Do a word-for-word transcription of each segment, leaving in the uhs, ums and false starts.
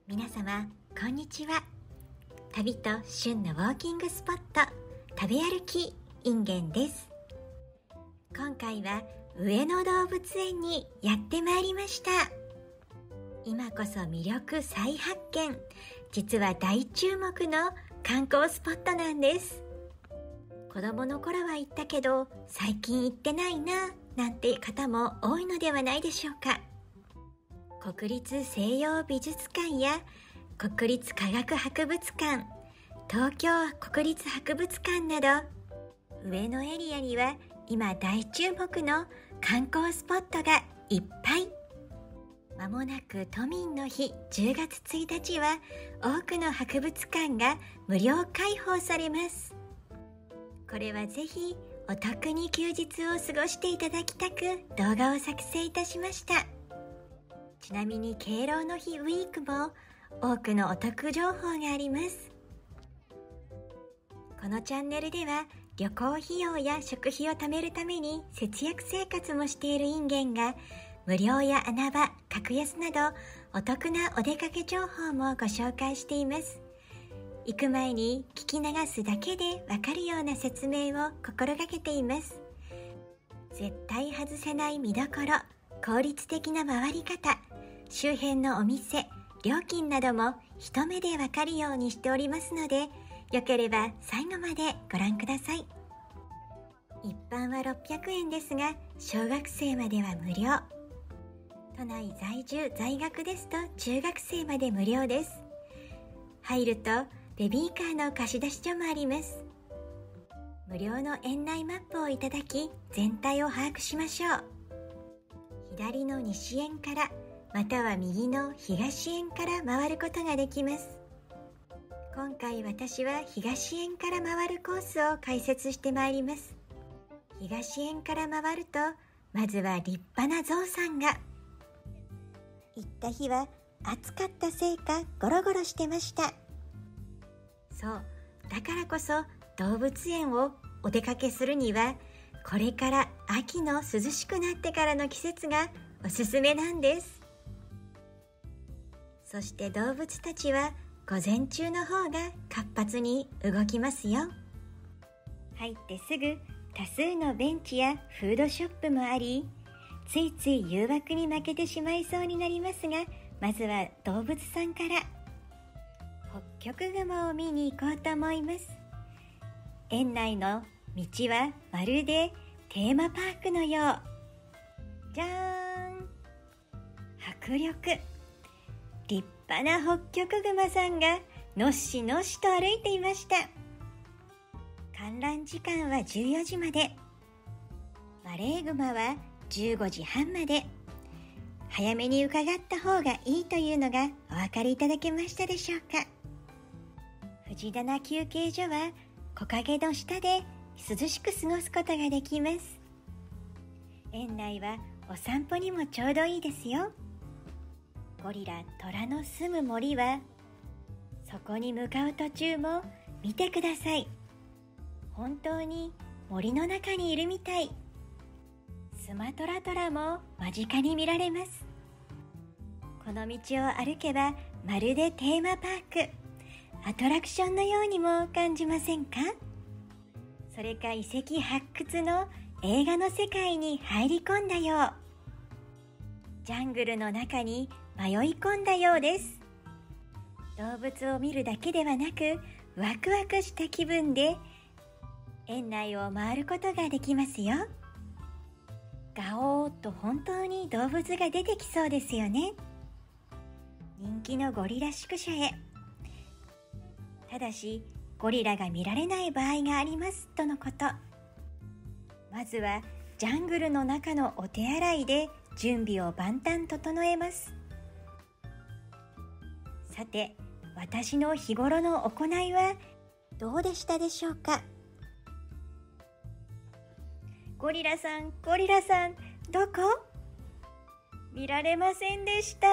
皆様こんにちは。旅と旬のウォーキングスポット、食べ歩きインゲンです。今回は上野動物園にやってまいりました。今こそ魅力再発見、実は大注目の観光スポットなんです。子供の頃は行ったけど最近行ってないななんて方も多いのではないでしょうか。国立西洋美術館や国立科学博物館、東京国立博物館など上野エリアには今大注目の観光スポットがいっぱい。まもなく都民の日じゅうがつついたちは多くの博物館が無料開放されます。これはぜひお得に休日を過ごしていただきたく動画を作成いたしました。ちなみに敬老の日ウィークも多くのお得情報があります。このチャンネルでは旅行費用や食費を貯めるために節約生活もしているインゲンが無料や穴場、格安などお得なお出かけ情報もご紹介しています。行く前に聞き流すだけでわかるような説明を心がけています。絶対外せない見どころ、効率的な回り方、周辺のお店、料金なども一目でわかるようにしておりますので、よければ最後までご覧ください。一般はろっぴゃくえんですが、小学生までは無料。都内在住在学ですと中学生まで無料です。入るとベビーカーの貸し出し所もあります。無料の園内マップをいただき、全体を把握しましょう。左の西園からまたは右の東園から回ることができます。今回私は東園から回るコースを解説してまいります。東園から回るとまずは立派なゾウさんが。行った日は暑かったせいかゴロゴロしてました。そう、だからこそ動物園をお出かけするにはこれから秋の涼しくなってからの季節がおすすめなんです。そして動物たちは午前中の方が活発に動きますよ。入ってすぐ多数のベンチやフードショップもあり、ついつい誘惑に負けてしまいそうになりますが、まずは動物さんからホッキョクグマを見に行こうと思います。園内の道はまるでテーマパークのよう。じゃーん、迫力。立派なホッキョクグマさんがのっしのっしと歩いていました。観覧時間はじゅうよじまで、マレーグマはじゅうごじはんまで。早めに伺った方がいいというのがお分かりいただけましたでしょうか。藤棚休憩所は木陰の下で涼しく過ごすことができます。園内はお散歩にもちょうどいいですよ。ゴリラ、トラの住む森はそこに向かう途中も見てください。本当に森の中にいるみたい。スマトラトラも間近に見られます。この道を歩けばまるでテーマパーク、アトラクションのようにも感じませんか？それか遺跡発掘の映画の世界に入り込んだよう。ジャングルの中に迷い込んだようです。動物を見るだけではなく、ワクワクした気分で園内を回ることができますよ。ガオーっと本当に動物が出てきそうですよね。人気のゴリラ宿舎へ。ただしゴリラが見られない場合がありますとのこと。まずはジャングルの中のお手洗いで準備を万端整えます。さて、私の日頃の行いはどうでしたでしょうか。ゴリラさん、ゴリラさん、どこ？見られませんでした。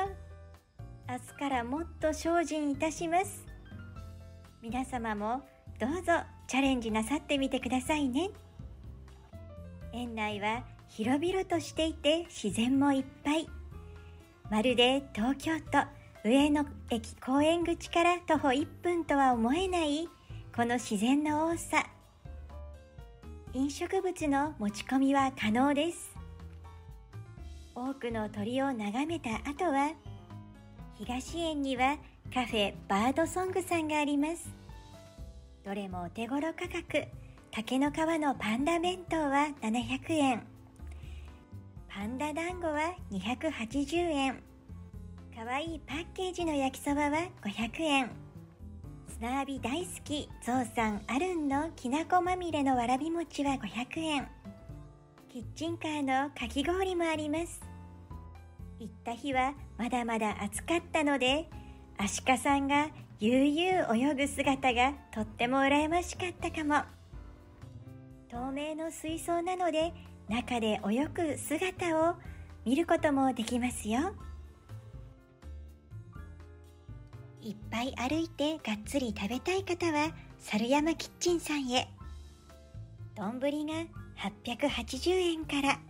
明日からもっと精進いたします。皆様もどうぞチャレンジなさってみてくださいね。園内は広々としていて自然もいっぱい。まるで東京都上野駅公園口から徒歩いっぷんとは思えないこの自然の多さ。飲食物の持ち込みは可能です。多くの鳥を眺めた後は、東園にはカフェバードソングさんがあります。どれもお手頃価格。竹の皮のパンダ弁当はななひゃくえん、パンダ団子はにひゃくはちじゅうえん、かわいいパッケージの焼きそばはごひゃくえん、砂浴び大好きゾウさんあるんのきなこまみれのわらび餅はごひゃくえん、キッチンカーのかき氷もあります。行った日はまだまだ暑かったので、アシカさんが悠々泳ぐ姿がとっても羨ましかったかも。透明の水槽なので中で泳ぐ姿を見ることもできますよ。いっぱい歩いてがっつり食べたい方は猿山キッチンさんへ。丼がはっぴゃくはちじゅうえんから。ん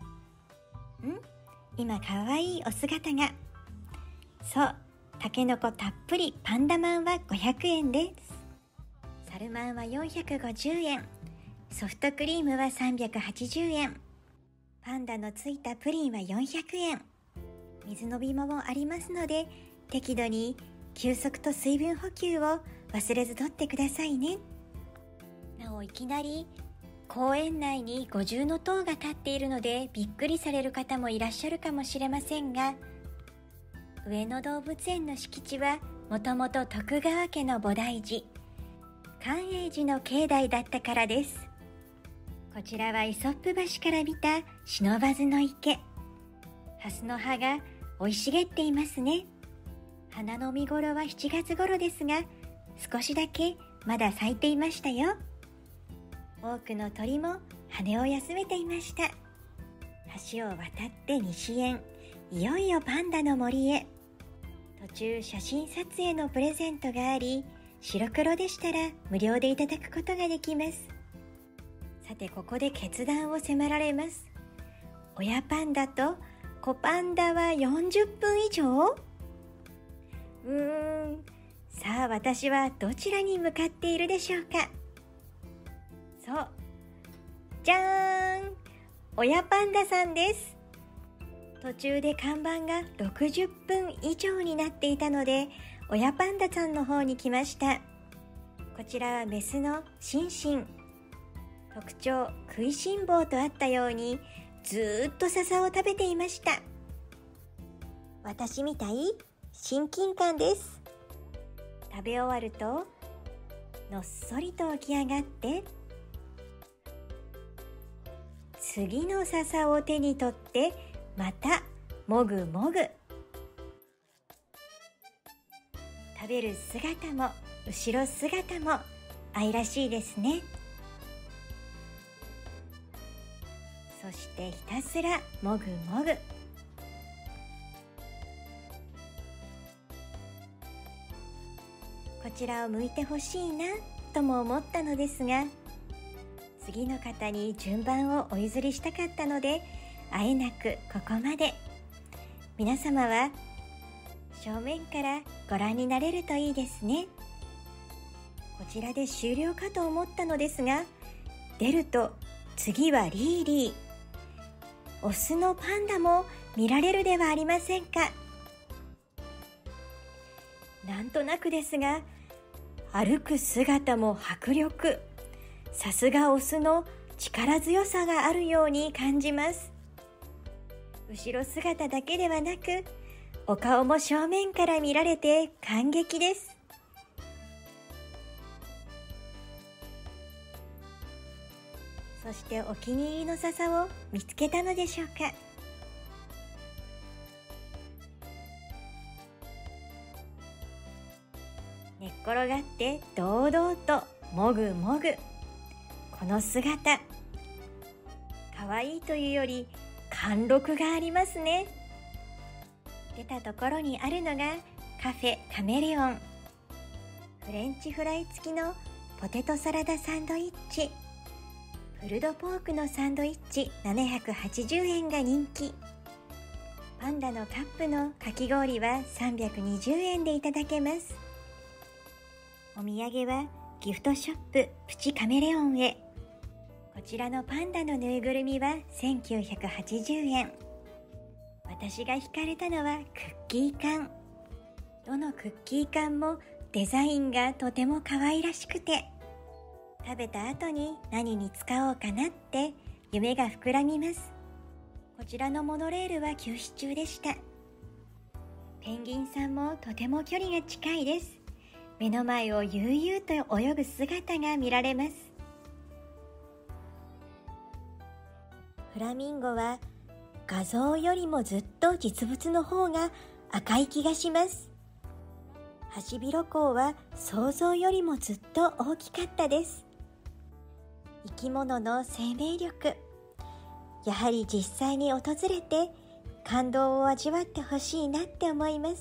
今かわいいお姿が。そう、たけのこたっぷりパンダマンはごひゃくえんです。サルマンはよんひゃくごじゅうえん、ソフトクリームはさんびゃくはちじゅうえん、パンダのついたプリンはよんひゃくえん、水飲み物もありますので、適度に休息と水分補給を忘れずとってくださいね。なお、いきなり公園内に五重塔が立っているのでびっくりされる方もいらっしゃるかもしれませんが、上野動物園の敷地はもともと徳川家の菩提寺、寛永寺の境内だったからです。こちらはイソップ橋から見た不忍の池。蓮の葉が生い茂っていますね。花の見頃はしちがつ頃ですが、少しだけまだ咲いていましたよ。多くの鳥も羽を休めていました。橋を渡って西園、いよいよパンダの森へ。途中写真撮影のプレゼントがあり、白黒でしたら無料でいただくことができます。さて、ここで決断を迫られます。親パンダと子パンダはよんじゅっぷん以上？うーん、さあ私はどちらに向かっているでしょうか。そう、じゃーん、親パンダさんです。途中で看板がろくじゅっぷん以上になっていたので、親パンダさんの方に来ました。こちらはメスのシンシン。特徴、食いしん坊とあったようにずーっと笹を食べていました。私みたい親近感です。食べ終わるとのっそりと起き上がって、次の笹を手に取ってまたもぐもぐ。食べる姿も後ろ姿も愛らしいですね。そしてひたすらもぐもぐ。こちらを向いてほしいなとも思ったのですが、次の方に順番をお譲りしたかったので、あえなくここまで。皆様は正面からご覧になれるといいですね。こちらで終了かと思ったのですが、出ると次はリーリー。オスのパンダも見られるではありませんか。なんとなくですが、歩く姿も迫力。さすがオスの力強さがあるように感じます。後ろ姿だけではなく、お顔も正面から見られて感激です。そしてお気に入りの笹を見つけたのでしょうか。寝っ転がって堂々ともぐもぐ。この姿、かわいいというより貫禄がありますね。出たところにあるのがカフェカメレオン。フレンチフライ付きのポテトサラダサンドイッチ、プルドポークのサンドイッチななひゃくはちじゅうえんが人気。 パンダのカップのかき氷はさんびゃくにじゅうえんでいただけます。お土産はギフトショッププチカメレオンへ。こちらのパンダのぬいぐるみはせんきゅうひゃくはちじゅうえん。私が惹かれたのはクッキー缶。どのクッキー缶もデザインがとても可愛らしくて、食べた後に何に使おうかなって夢が膨らみます。こちらのモノレールは休止中でした。ペンギンさんもとても距離が近いです。目の前を悠々と泳ぐ姿が見られます。フラミンゴは画像よりもずっと実物の方が赤い気がします。ハシビロコウは想像よりもずっと大きかったです。生き物の生命力、やはり実際に訪れて感動を味わってほしいなって思います。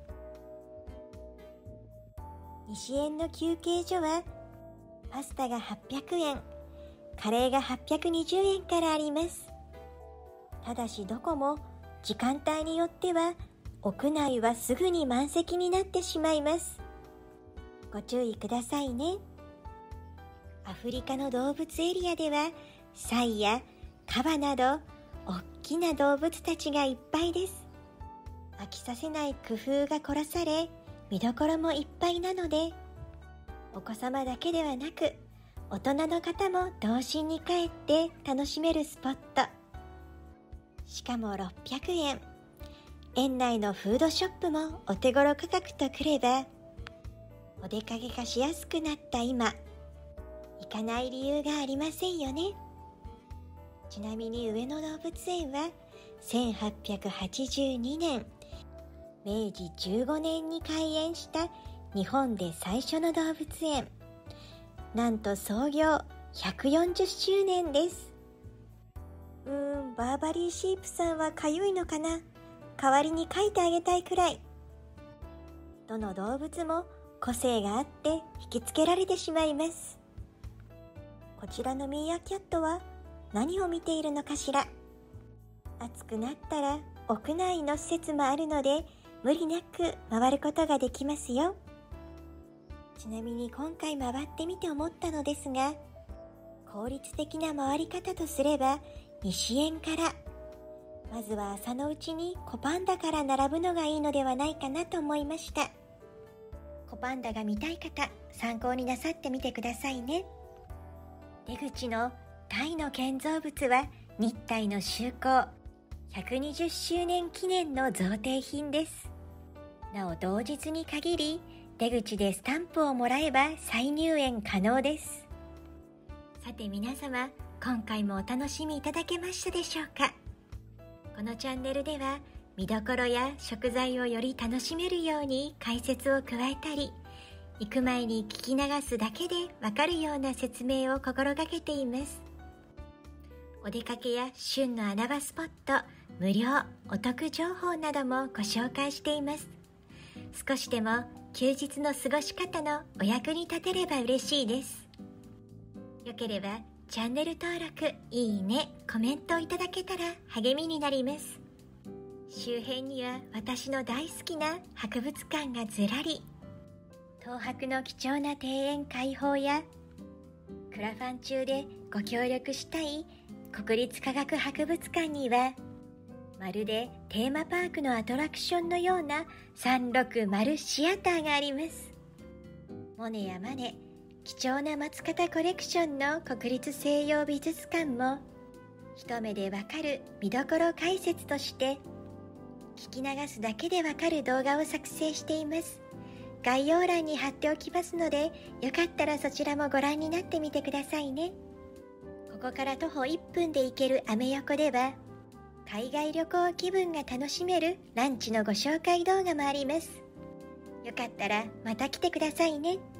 西園の休憩所はパスタがはっぴゃくえん、カレーがはっぴゃくにじゅうえんからあります。ただしどこも時間帯によっては屋内はすぐに満席になってしまいます。ご注意くださいね。アフリカの動物エリアではサイやカバなど大きな動物たちがいっぱいです。飽きさせない工夫が凝らされ、見どころもいっぱいなので、お子様だけではなく大人の方も童心に帰って楽しめるスポット。しかもろっぴゃくえん。園内のフードショップもお手頃価格とくれば、お出かけがしやすくなった今、行かない理由がありませんよね。ちなみに上野動物園はせんはっぴゃくはちじゅうにねん、めいじじゅうごねんに開園した日本で最初の動物園。なんと創業ひゃくよんじゅっしゅうねんです。うーん、バーバリーシープさんはかゆいのかな。代わりに描いてあげたいくらい。どの動物も個性があって引きつけられてしまいます。こちらのミーアキャットは何を見ているのかしら。暑くなったら屋内の施設もあるので無理なく回ることができますよ。ちなみに今回回ってみて思ったのですが、効率的な回り方とすれば西園から、まずは朝のうちに子パンダから並ぶのがいいのではないかなと思いました。子パンダが見たい方、参考になさってみてくださいね。出口のタイの建造物は日タイの就航ひゃくにじゅっしゅうねん記念の贈呈品です。なお同日に限り出口でスタンプをもらえば再入園可能です。さて皆様、今回もお楽しみいただけましたでしょうか。このチャンネルでは見どころや食材をより楽しめるように解説を加えたり、行く前に聞き流すだけでわかるような説明を心がけています。お出かけや旬の穴場スポット、無料お得情報などもご紹介しています。少しでも休日の過ごし方のお役に立てれば嬉しいです。よければチャンネル登録、いいね、コメントをいただけたら励みになります。周辺には私の大好きな博物館がずらり。東博の貴重な庭園開放や、クラファン中でご協力したい国立科学博物館には、まるでテーマパークのアトラクションのようなさんろくまるシアターがあります。モネやマネ、貴重な松方コレクションの国立西洋美術館も一目でわかる見どころ解説として聞き流すだけでわかる動画を作成しています。概要欄に貼っておきますので、よかったらそちらもご覧になってみてくださいね。ここから徒歩いっぷんで行けるアメ横では海外旅行気分が楽しめるランチのご紹介動画もあります。よかったらまた来てくださいね。